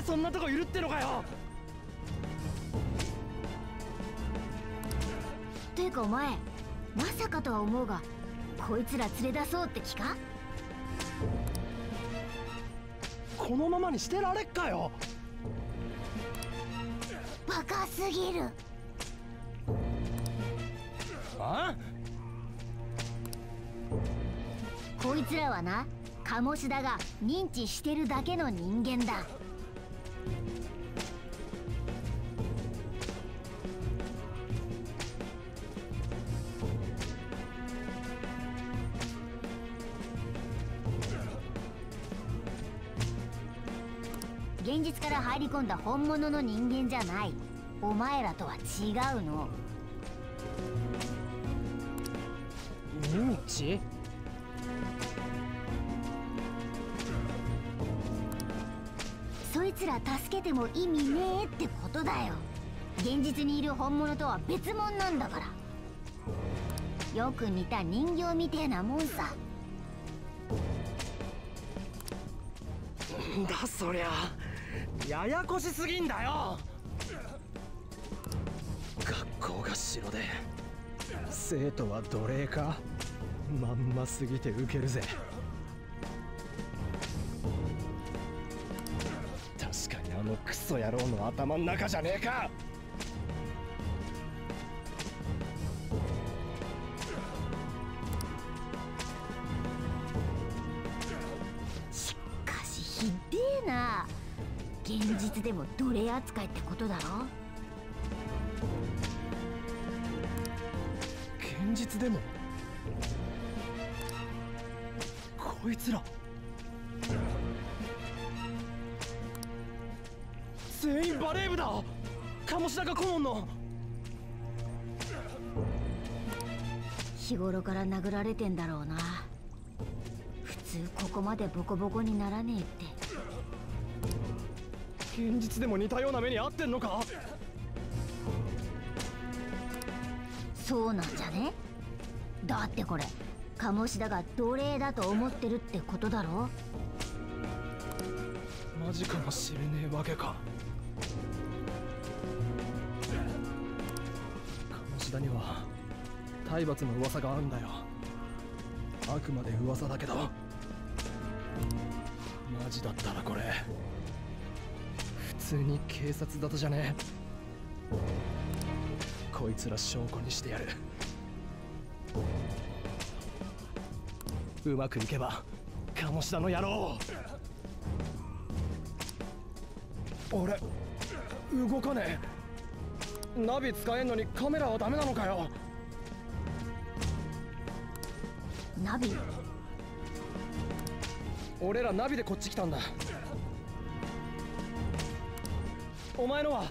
そんなとこいるってのかよ。 てかお前、まさかとは思うが、こいつら連れ出そうって気か？ このままにしてられっかよ。 バカすぎる。 あ？ こいつらはな、鴨志田が認知してるだけの人間だ。現実から入り込んだ本物の人間じゃない。お前らとは違うの。 認知？ そいつら助けても意味ねえってことだよ。現実にいる本物とは別物なんだから。よく似た人形みてえなもんさ。 んだそりゃ、ややこしすぎんだよ。学校が城で生徒は奴隷か。まんますぎてウケるぜ。確かにあのクソ野郎の頭ん中じゃねえか。 しかしひでえな。現実でも奴隷扱いってことだろ。 現実でも？こいつら全員バレー部だ。鴨志田が顧問の。 日頃から殴られてんだろうな。普通ここまでボコボコにならねえって。 現実でも似たような目に遭ってんのか。 そうなんじゃね？だってこれ鴨志田が奴隷だと思ってるってことだろ。 マジかもしれねえわけか。鴨志田には体罰の噂があるんだよ。あくまで噂だけど、マジだったらこれ普通に警察沙汰じゃねえ。こいつら証拠にしてやる。うまくいけば鴨志田の野郎。俺動かねえ。ナビ使えんのにカメラはダメなのかよ。 ナビ？ 俺らナビでこっち来たんだ。お前のは？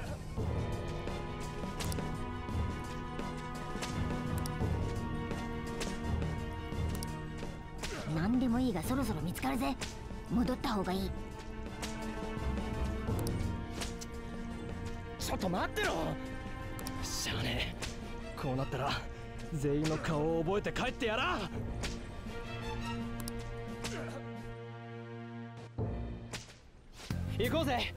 何でもいいがそろそろ見つかるぜ。戻った方がいい。 ちょっと待ってろ。しゃあねえ、こうなったら全員の顔を覚えて帰ってやら。行こうぜ。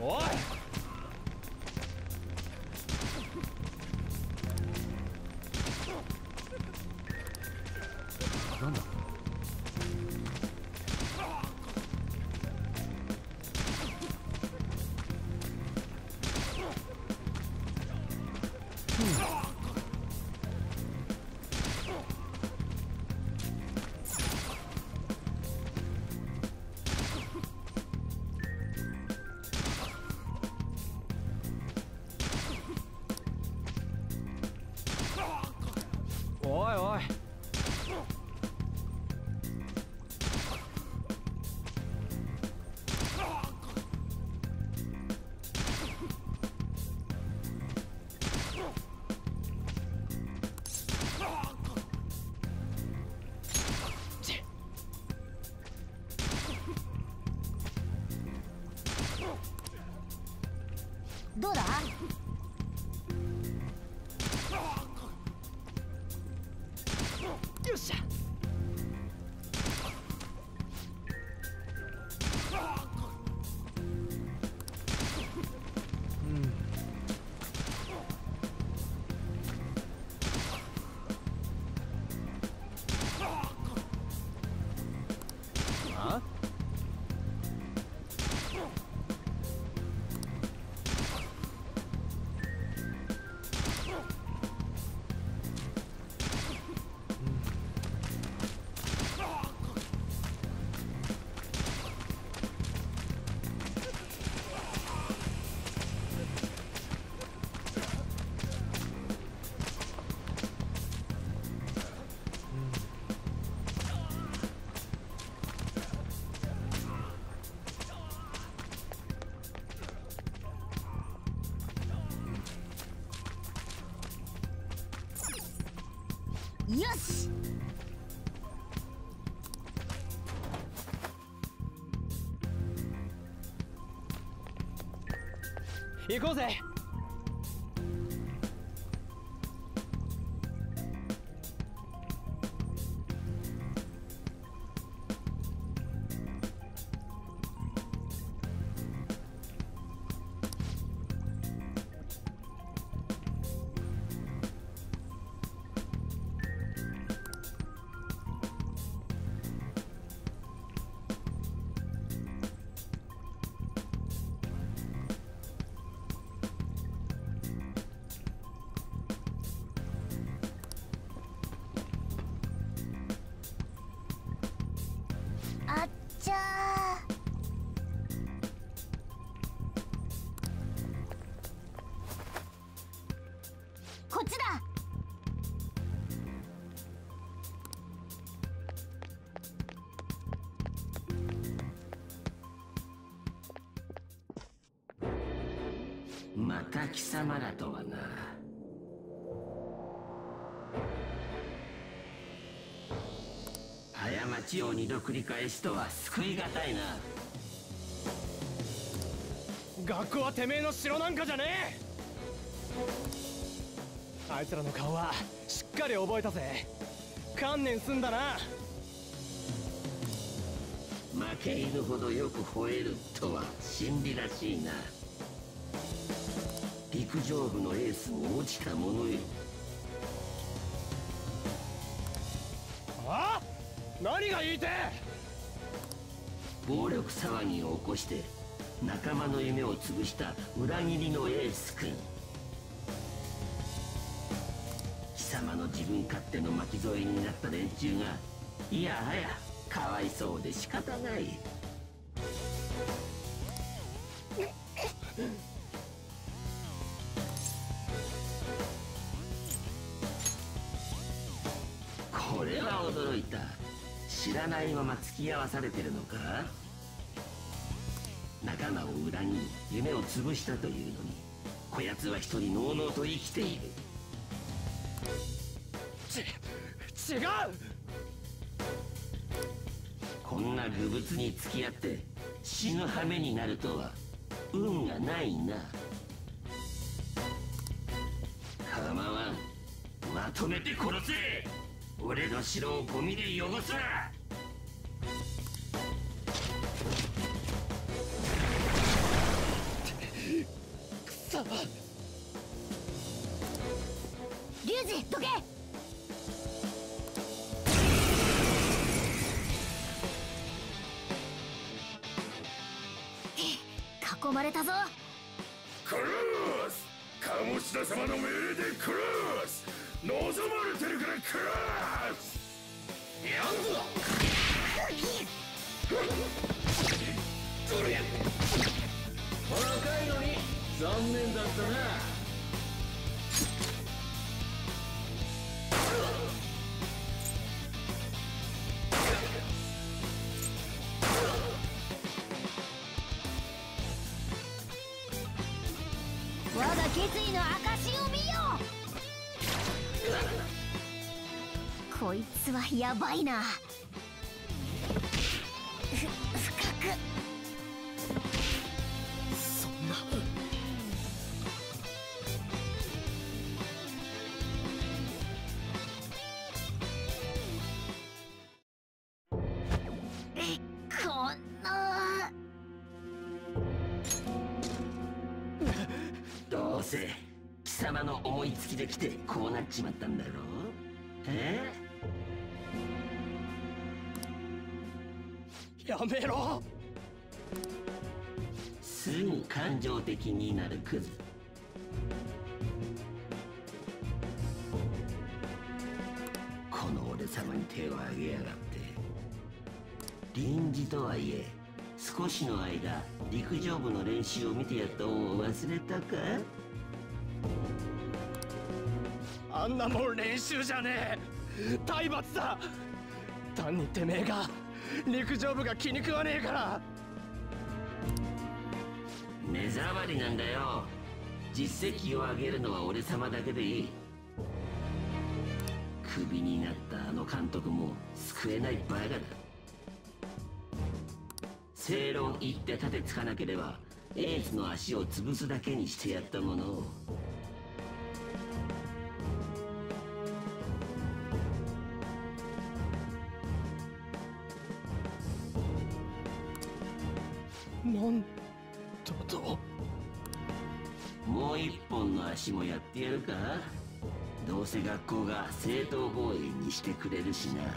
おい。 なんだ。 おいおい。 どうだ。 よっしゃ。あ？ よし。 行こうぜ。 あっちゃー。こっちだ。 また貴様らとはな。過ちを二度繰り返すとは救いがたいな。 学校はてめえの城なんかじゃねえ。あいつらの顔はしっかり覚えたぜ。観念すんだな。 負け犬ほどよく吠えるとは真理らしいな。陸上部のエースも落ちたものよ。 ああ、何が言いてえ。 暴力騒ぎを起こして仲間の夢を潰した裏切りのエース君。貴様の自分勝手の巻き添えになった連中がいやはやかわいそうで仕方ない。これは驚いた。知らないまま付き合わされてるのか。仲間を裏に夢を潰したというのに、こやつは一人のうのうと生きている。 違う。 こんな愚物に付き合って死ぬ羽目になるとは運がないな。構わん、まとめて殺せ。俺の城をゴミで汚すな。 リュウジ、どけ。囲まれたぞ。 クロース、鴨志田様の命令でクロース、望まれてるからクロース。やんぞ。どれや。若いのに残念だったな。 我が決意の証を見よ。こいつはやばいな。深く。 そんな。 こんな。 どうせ貴様の思いつきで来てこうなっちまったんだろう。 やめろ。 すぐ感情的になるクズ。この俺様に手を挙げやがって。臨時とはいえ少しの間陸上部の練習を見てやった恩を忘れたか。 あんなもん練習じゃねえ。体罰だ。単にてめえが陸上部が気に食わねえから。 目障りなんだよ。実績を上げるのは俺様だけでいい。クビになったあの監督も救えないバカだ。正論言って立てつかなければエースの足を潰すだけにしてやったものを。 なんだと。 もう一本の足もやってやるか。どうせ学校が正当防衛にしてくれるしな。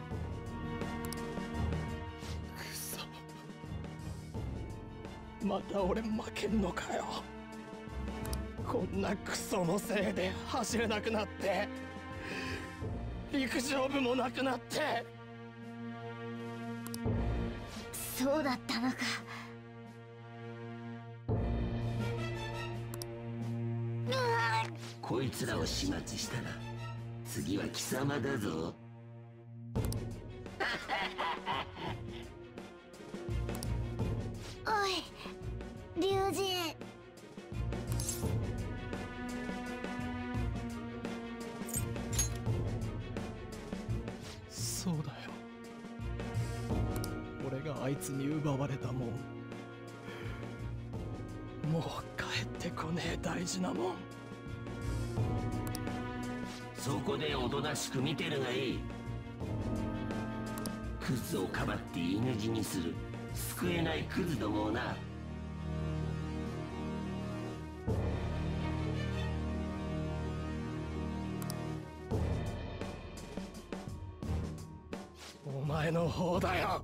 くそ、また俺負けんのかよ。こんなクソのせいで走れなくなって、陸上部もなくなって。 そうだったのか。 こいつらを始末したら次は貴様だぞ。 おい、龍二。 そうだよ。俺があいつに奪われたもん、もう帰ってこねえ大事なもん。 そこでおとなしく見てるがいい。クズをかばって犬死にする救えないクズどもをな。 お前の方だよ。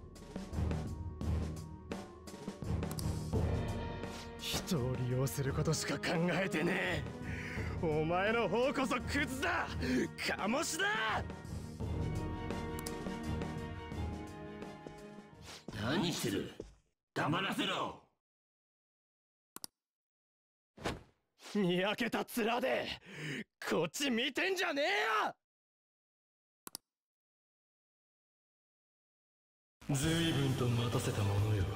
人を利用することしか考えてねえ。お前の方こそクズだ。鴨志だ。 何してる。黙らせろ。 にやけた面でこっち見てんじゃねえよ。随分と待たせたものよ。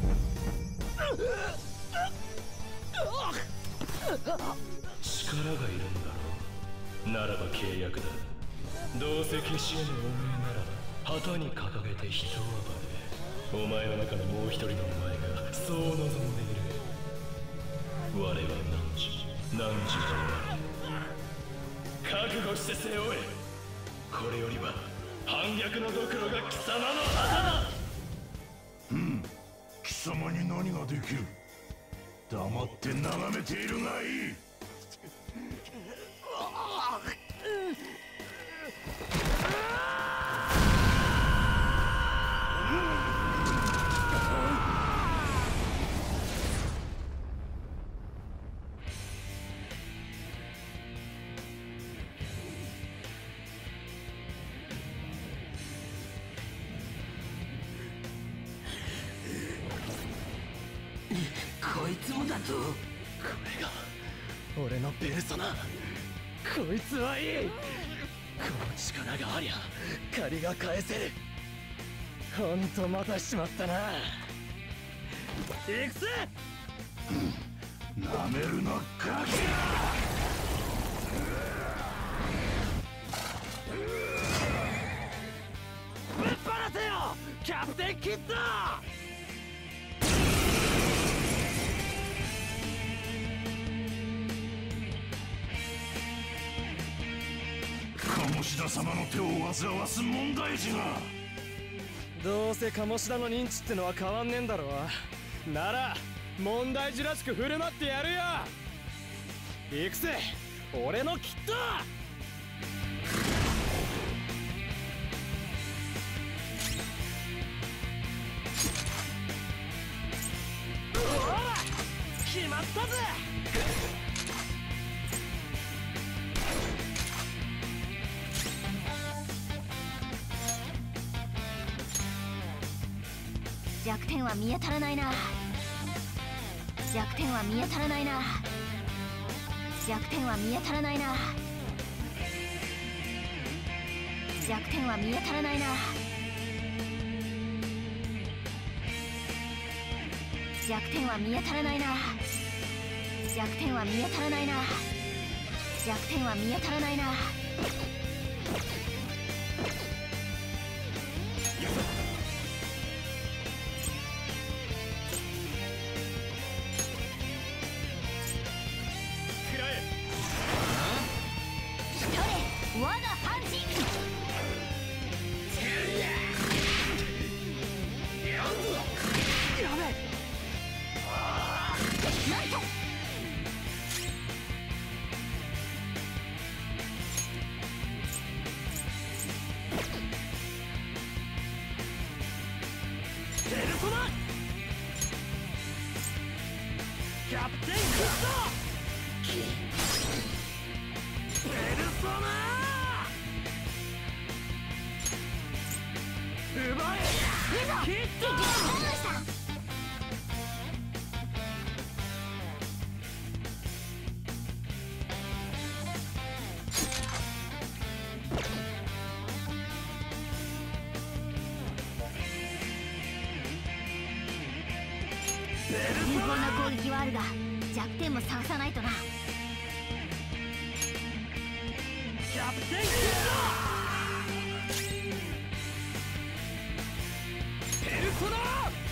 力がいるんだろう。ならば契約だ。どうせ消し得ぬおめえなら旗に掲げて人暴れ。お前の中のもう一人のお前がそう望んでいる。我は汝じゃない。覚悟して背負え。これよりは反逆のドクロが貴様の旗だ。 貴様に何ができる。 黙って眺めているがいい。 こいつもだと。 これが俺のペルソナ。こいつはいい。この力がありゃ借りが返せる。ほんと待たしちまったな。行くぜ。 なめるなガキ。 ぶっ放せよキャプテンキッド。 鴨志田様の手を煩わす問題児が。 どうせ鴨志田の認知ってのは変わんねえんだろ。なら問題児らしく振る舞ってやるよ。行くぜ俺のキッド。決まったぜ。 弱点は見当たらないな。弱点は見当たらないな。弱点は見当たらないな。弱点は見当たらないな。弱点は見当たらないな。弱点は見当たらないな。弱点は見当たらないな。我が半人。 やべえ。 なんとペルソナキャプテンキッド。ペルソナ奪えキッド。 有効な攻撃はあるが弱点も探さないとな。 キャプテンキッド。ペルソナ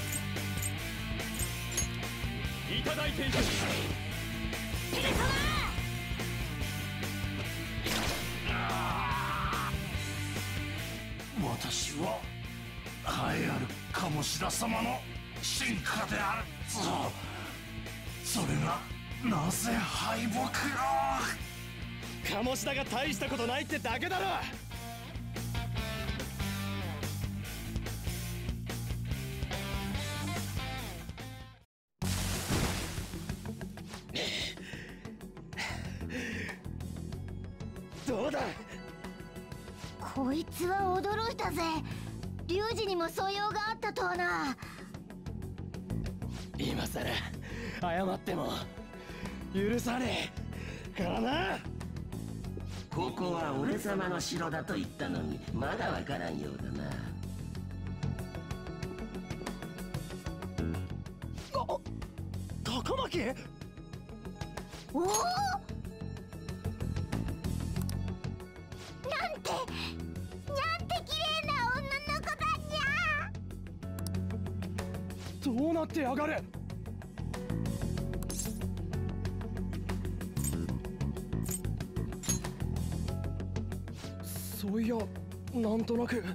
いただいていく。 ペルソ私は栄えある鴨志田様の進化であるぞ。それがなぜ敗北を。 鴨志田が大したことないってだけだろ。どうだ。 こいつは驚いたぜ。龍二にも素養があったとはな。 今さら謝っても許さねえからな。 ここは俺様の城だと言ったのにまだわからんようだな。 高巻。 おお、なんて綺麗な女の子だにゃ。 どうなってやがる。そういやなんとなく。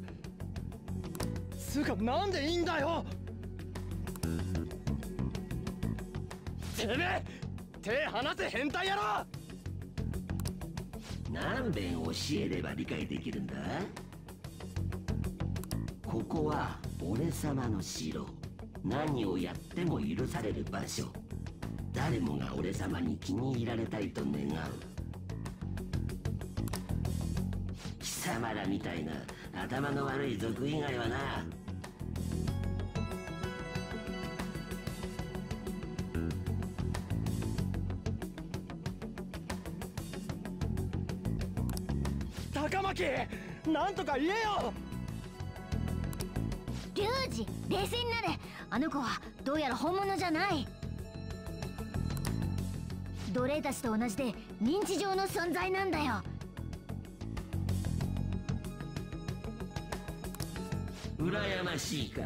つうかなんでいいんだよ。 てめえ、手離せ変態野郎。 何遍教えれば理解できるんだ。ここは俺様の城。何をやっても許される場所。誰もが俺様に気に入られたいと願う。貴様らみたいな頭の悪い族以外はな。 高巻、なんとか言えよ。 龍二、冷静になれ。あの子はどうやら本物じゃない。奴隷たちと同じで認知上の存在なんだよ。 羨ましいか。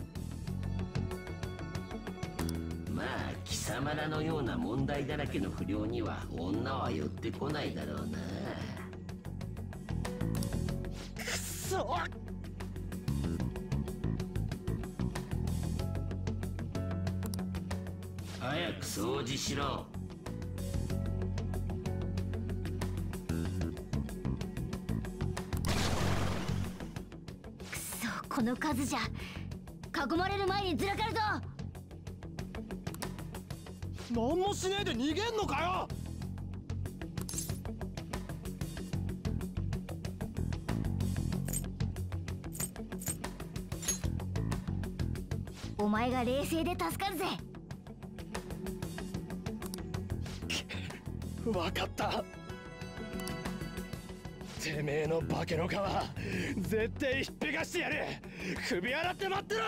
まあ貴様らのような問題だらけの不良には女は寄ってこないだろうな。 くそ。 早く掃除しろ。 くそ、この数じゃ囲まれる前にずらかるぞ。 何もしねえで逃げんのかよ。 お前が冷静で助かるぜ。 わかった。てめえの化けの皮絶対ひっぺがしてやる。首洗って待ってろ。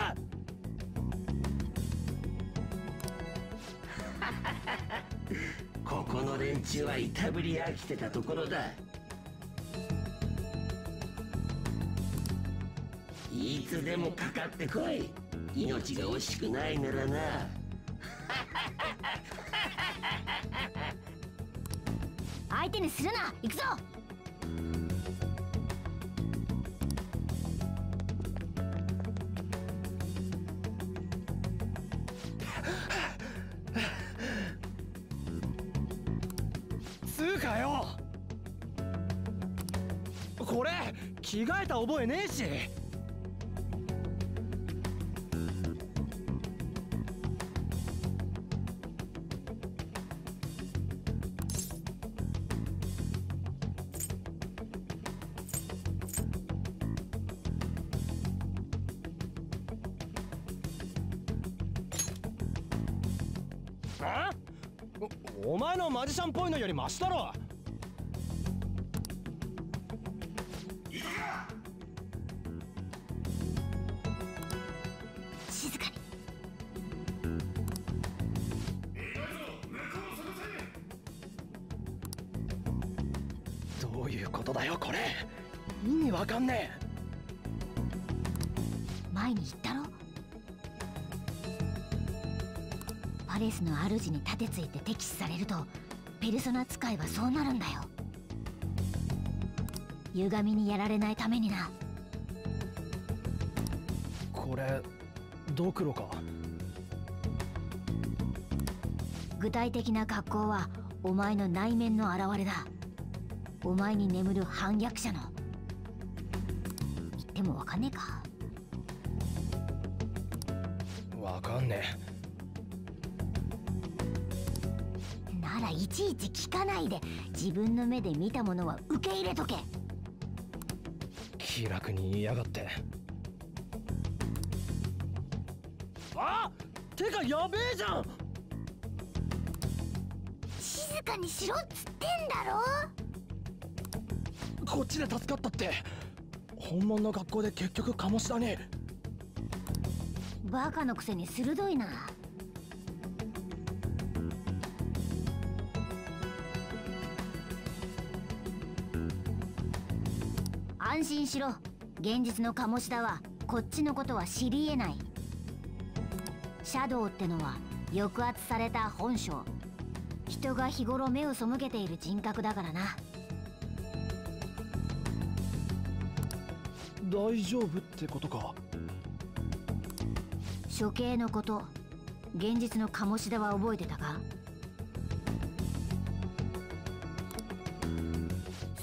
ここの連中はいたぶり飽きてたところだ。いつでもかかってこい。命が惜しくないならな。 相手にするな。行くぞ。 つうかよ、これ着替えた覚えねえし。あ？お前のマジシャンっぽいのよりマシだろ。 静かに。 どういうことだよこれ。意味わかんねえ。 前に言ったろ。パレスの主に盾ついて敵視されるとペルソナ使いはそうなるんだよ。歪みにやられないためにな。 これドクロか。 具体的な格好はお前の内面の表れだ。お前に眠る反逆者の。言ってもわかんねえか。 わかんねならいちいち聞かないで自分の目で見たものは受け入れとけ。 え。気楽に言いやがって。あ！てかやべえじゃん。 静かにしろっつってんだろ。 こっちで助かったって本物の学校で結局鴨志田に。 バカのくせに鋭いな。安心しろ。現実の鴨志田はこっちのことは知り得ない。シャドウってのは抑圧された本性。人が日頃目を背けている人格だからな。 大丈夫ってことか。 処刑のこと、現実の鴨志田は覚えてたか？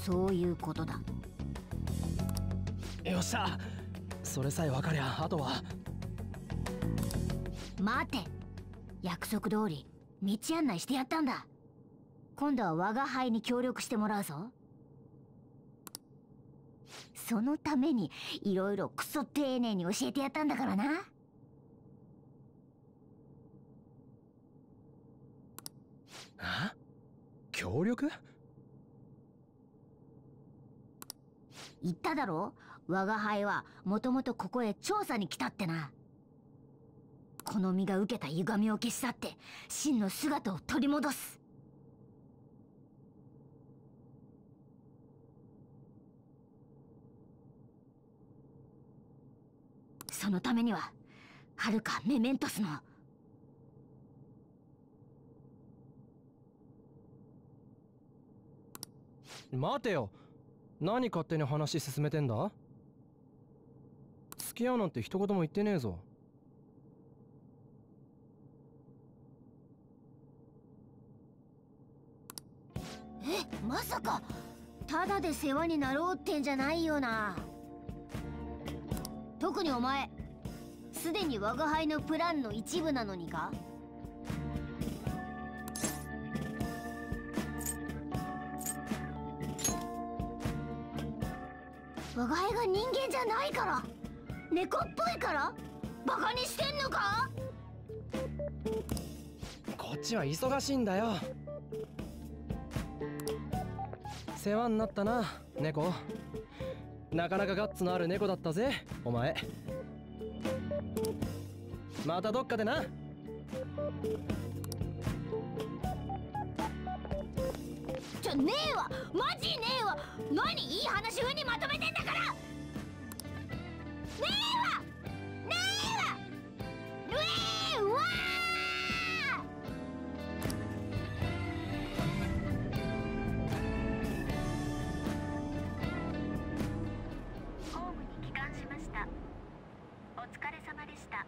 そういうことだ。 よっしゃ、それさえ分かりゃあとは。 待て、約束通り道案内してやったんだ。今度は我が輩に協力してもらうぞ。そのためにいろいろクソ丁寧に教えてやったんだからな。 あ？協力？ 言っただろ、我が輩はもともとここへ調査に来たってな。この身が受けた歪みを消し去って真の姿を取り戻す。そのためには遥かメメントスの待てよ、何勝手に話進めてんだ？付き合うなんて一言も言ってねえぞ。 まさかただで世話になろうってんじゃないよな。特にお前すでに我が輩のプランの一部なのにか？我が輩が人間じゃないから、猫っぽいからバカにしてんのか？ こっちは忙しいんだよ。世話になったな、猫。なかなかガッツのある猫だったぜ、お前。またどっかでな。 ちょ、ねえわ、マジねえわ。何いい話風にまとめてんだから。ねえわ、ねえわ、ねえわー。 ホームに帰還しました。お疲れ様でした。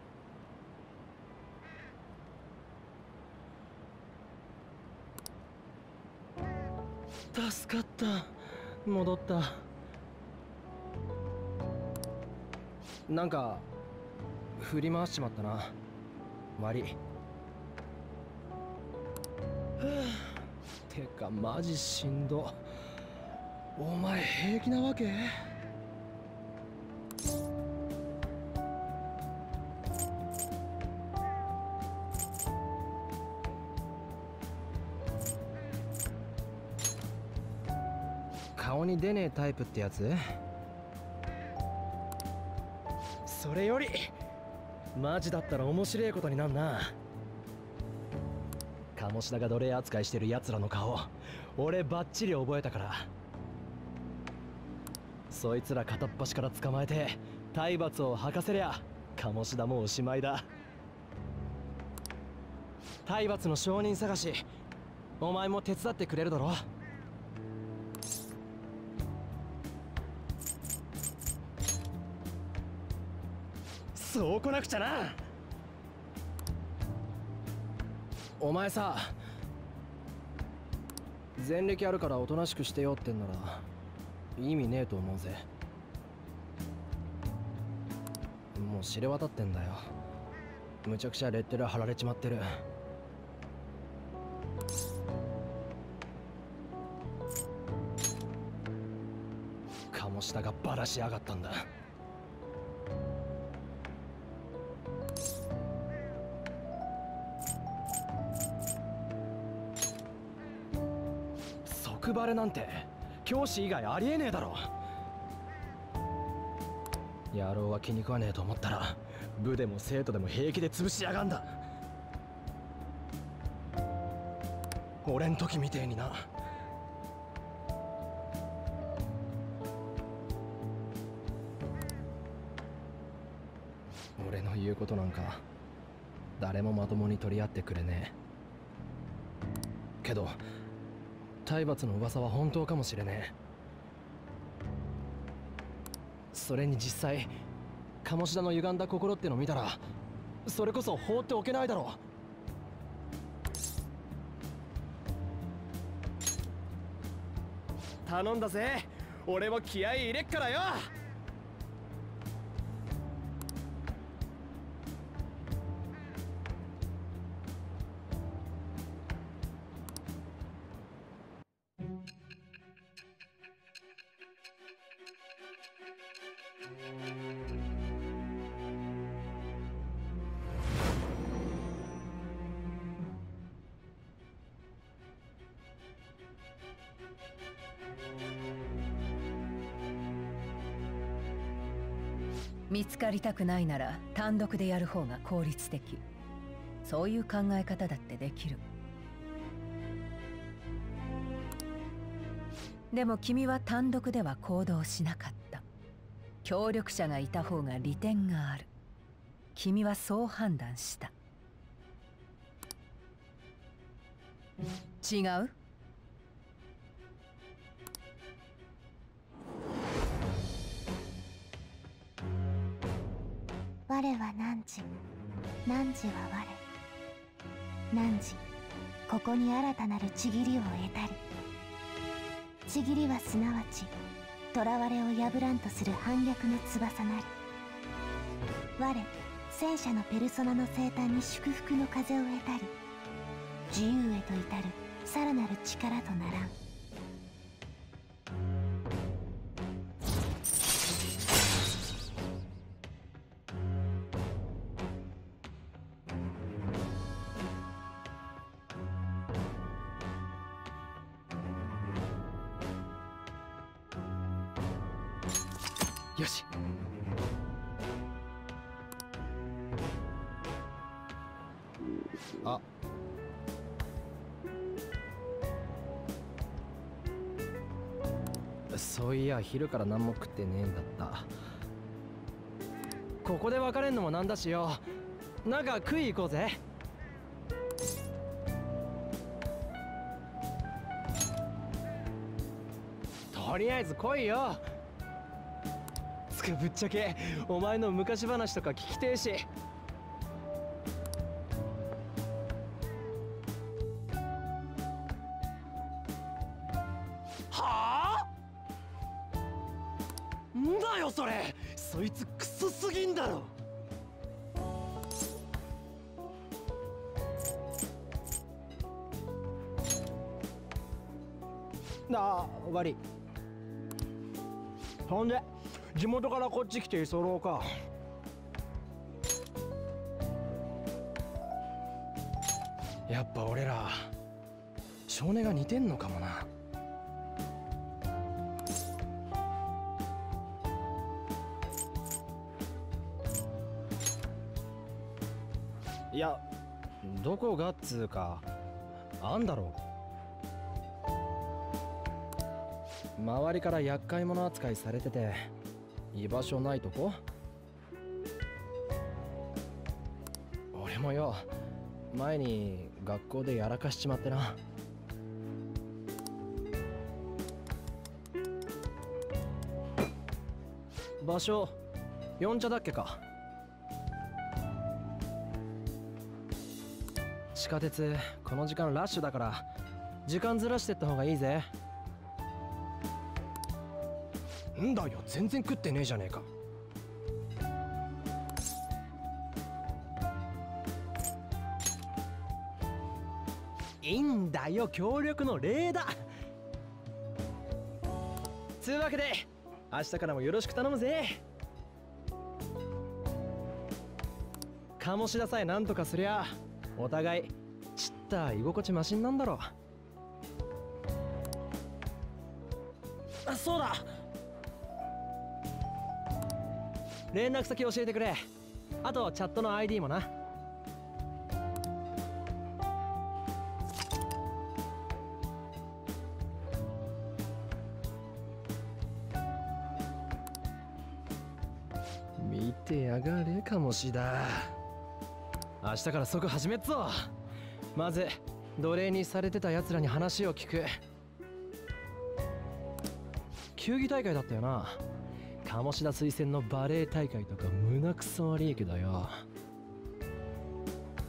助かった、戻った。なんか振り回しちまったな、悪い。てかマジしんど。お前平気なわけ？顔に出ねえタイプってやつ？それよりマジだったら面白いことになんな。鴨志田が奴隷扱いしてる奴らの顔、俺バッチリ覚えたから。そいつら片っ端から捕まえて体罰を吐かせりゃ鴨志田もおしまいだ。体罰の証人探し、お前も手伝ってくれるだろ？そう来なくちゃな。お前さ、前歴あるからおとなしくしてよってんなら意味ねえと思うぜ。もう知れ渡ってんだよ。むちゃくちゃレッテル貼られちまってる。鴨志田がバラしやがったんだ。即バレなんて教師以外ありえねえだろ。野郎は気に食わねえと思ったら部でも生徒でも平気で潰しやがんだ。俺ん時みてえにな。俺の言うことなんか誰もまともに取り合ってくれねえけど、体罰の噂は本当かもしれねえ。それに実際鴨志田の歪んだ心っての見たらそれこそ放っておけないだろう。 頼んだぜ。俺も気合い入れっからよ。 見つかりたくないなら単独でやる方が効率的。そういう考え方だってできる。でも君は単独では行動しなかった。協力者がいた方が利点がある。君はそう判断した。違う？ 我は汝、汝は我。汝、ここに新たなるちぎりを得たり。ちぎりはすなわち、囚われを破らんとする反逆の翼なり。我、戦車のペルソナの生誕に祝福の風を得たり、自由へと至るさらなる力とならん。 よし。あ、そういや昼から何も食ってねえんだった。ここで別れんのもなんだしよ。なんか食い行こうぜ。とりあえず来いよ。つかぶっちゃけお前の昔話とか聞きてえし。はあ？んだよそれ。そいつクソすぎんだろ。なあ悪い。ほんで地元からこっち来て居候か。やっぱ俺ら少年が似てんのかもな。いやどこがっつうかあんだろう。周りから厄介者扱いされてて居場所ないとこ。俺もよ前に学校でやらかしちまってな。場所四茶だっけか。地下鉄この時間ラッシュだから時間ずらしてった方がいいぜ。んだよ全然食ってねえじゃねえか。いいんだよ協力の礼だ。つうわけで明日からもよろしく頼むぜ。鴨志田さえなんとかすりゃお互いちった居心地マシンなんだろ。あ、そうだ、連絡先教えてくれ。あとチャットの ID もな。見てやがれ鴨志田。明日から即始めっぞ。まず奴隷にされてた奴らに話を聞く。球技大会だったよな。鴨志田推薦のバレエ大会とか胸くそ悪いけどよ。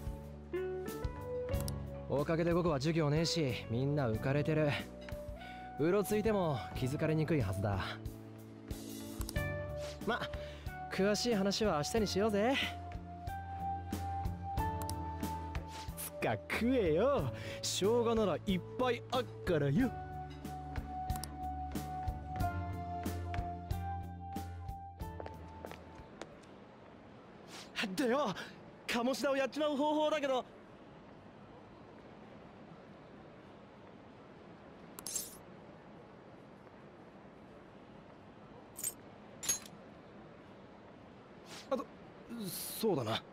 おかげで午後は授業ねえしみんな浮かれてる。 うろついても気づかれにくいはずだ。ま、詳しい話は明日にしようぜ。つか食えよ。生姜ならいっぱいあっからよ。でよ、鴨志田をやっちまう方法だけど。そうだな。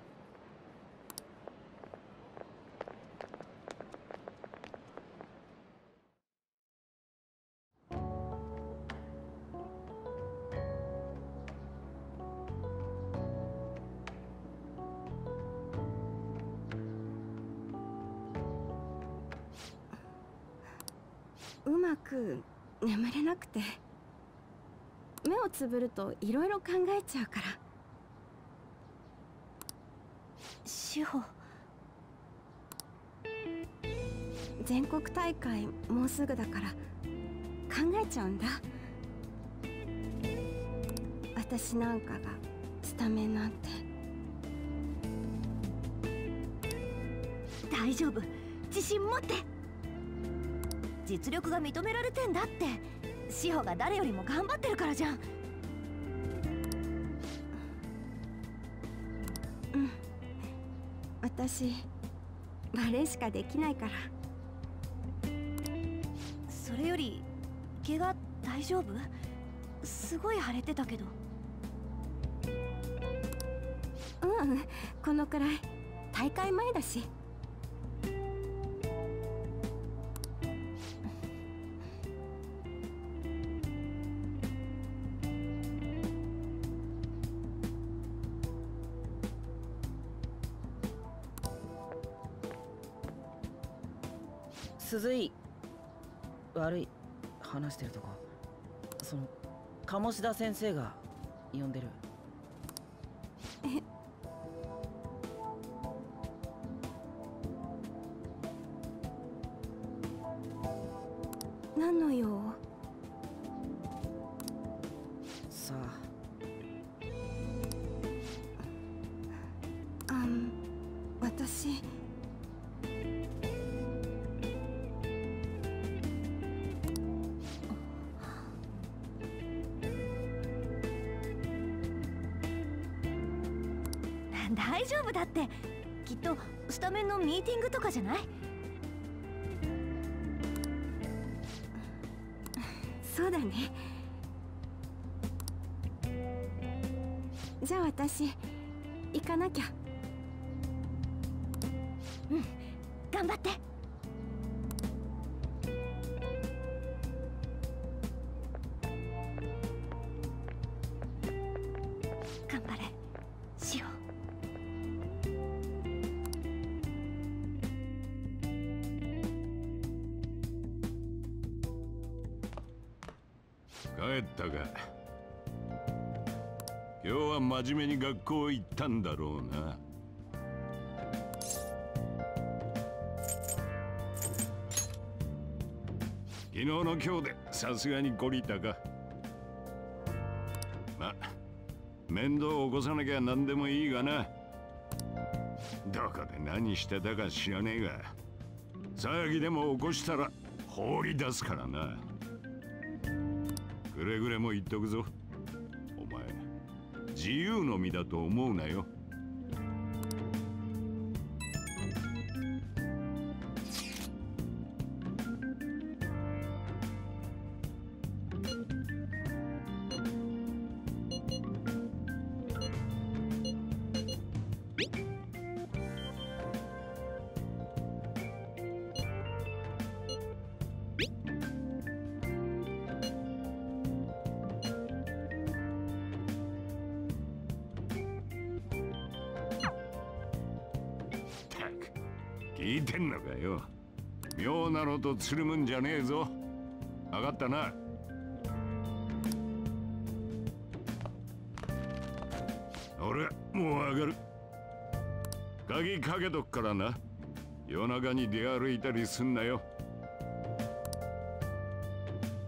うまく眠れなくて、目をつぶるといろいろ考えちゃうから。志保、全国大会もうすぐだから考えちゃうんだ。私なんかがスタメンなんて。 大丈夫、自信持って。実力が認められてんだって。志保が誰よりも頑張ってるからじゃん。 うん、私バレエしかできないから。 それより怪我大丈夫？すごい腫れてたけど。 うん、このくらい。大会前だし。 鈴井、悪い、話してるとこ、その鴨志田先生が呼んでる。 え、何の用？ さあ、私大丈夫だって。きっとスタメンのミーティングとかじゃない？ そうだね。じゃあ私行かなきゃ。 うん、頑張って。頑張れ、しよう。 帰ったか。今日は真面目に学校行ったんだろうな。昨日の今日でさすがに懲りたか。ま、面倒を起こさなきゃ何でもいいがな。どこで何してたか知らねえが、騒ぎでも起こしたら放り出すからな。くれぐれも言っとくぞ。お前、自由の身だと思うなよ。聞いてんのかよ。妙なのとつるむんじゃねえぞ。分かったな。俺もう上がる。鍵かけとくからな。夜中に出歩いたりすんなよ。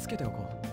けておこう。